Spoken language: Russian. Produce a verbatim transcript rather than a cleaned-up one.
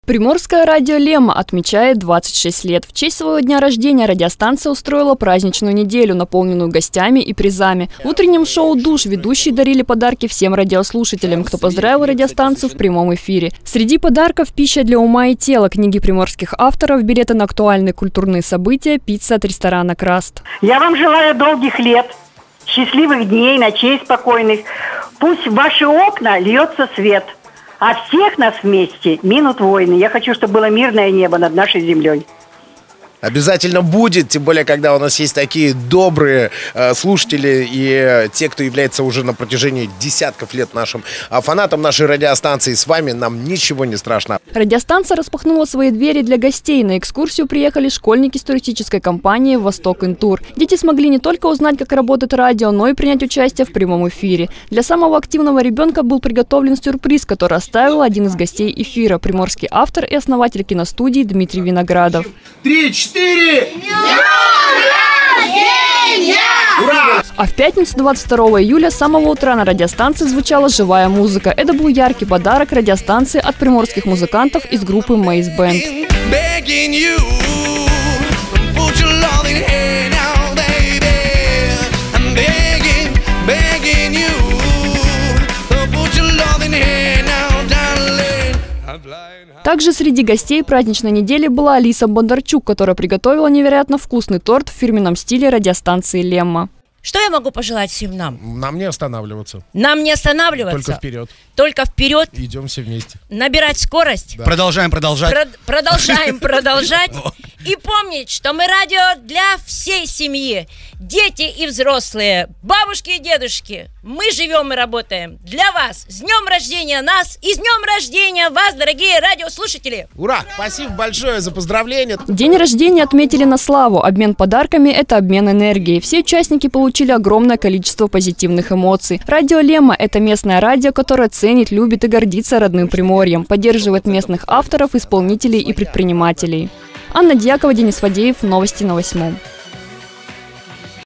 Приморское радио «Лемма» отмечает двадцать шесть лет. В честь своего дня рождения радиостанция устроила праздничную неделю, наполненную гостями и призами. В утреннем шоу «Душ» ведущие дарили подарки всем радиослушателям, кто поздравил радиостанцию в прямом эфире. Среди подарков – пища для ума и тела, книги приморских авторов, билеты на актуальные культурные события, пицца от ресторана «Краст». Я вам желаю долгих лет, счастливых дней, ночей спокойных. Пусть в ваши окна льется свет. А всех нас вместе минут войны. Я хочу, чтобы было мирное небо над нашей землей. Обязательно будет, тем более, когда у нас есть такие добрые э, слушатели и э, те, кто является уже на протяжении десятков лет нашим э, фанатом нашей радиостанции. С вами нам ничего не страшно. Радиостанция распахнула свои двери для гостей. На экскурсию приехали школьники с туристической компании «Восток Интур». Дети смогли не только узнать, как работает радио, но и принять участие в прямом эфире. Для самого активного ребенка был приготовлен сюрприз, который оставил один из гостей эфира – приморский автор и основатель киностудии Дмитрий Виноградов. Три, четыре! Ура! А в пятницу, двадцать второго июля, с самого утра на радиостанции звучала живая музыка. Это был яркий подарок радиостанции от приморских музыкантов из группы Maze Band. Также среди гостей праздничной недели была Алиса Бондарчук, которая приготовила невероятно вкусный торт в фирменном стиле радиостанции «Лемма». Что я могу пожелать всем нам? Нам не останавливаться. Нам не останавливаться. Только вперед. Только вперед. Идем все вместе. Набирать скорость. Да. Продолжаем продолжать. Про- продолжаем продолжать. И помнить, что мы радио для всей семьи. Дети и взрослые, бабушки и дедушки. Мы живем и работаем для вас. С днем рождения нас и с днем рождения вас, дорогие радиослушатели. Ура! Спасибо большое за поздравления. День рождения отметили на славу. Обмен подарками – это обмен энергией. Все участники получили огромное количество позитивных эмоций. Радио «Лемма» – это местное радио, которое ценит, любит и гордится родным Приморьем, поддерживает местных авторов, исполнителей и предпринимателей. Анна Дьякова, Денис Фадеев. Новости на восьмом.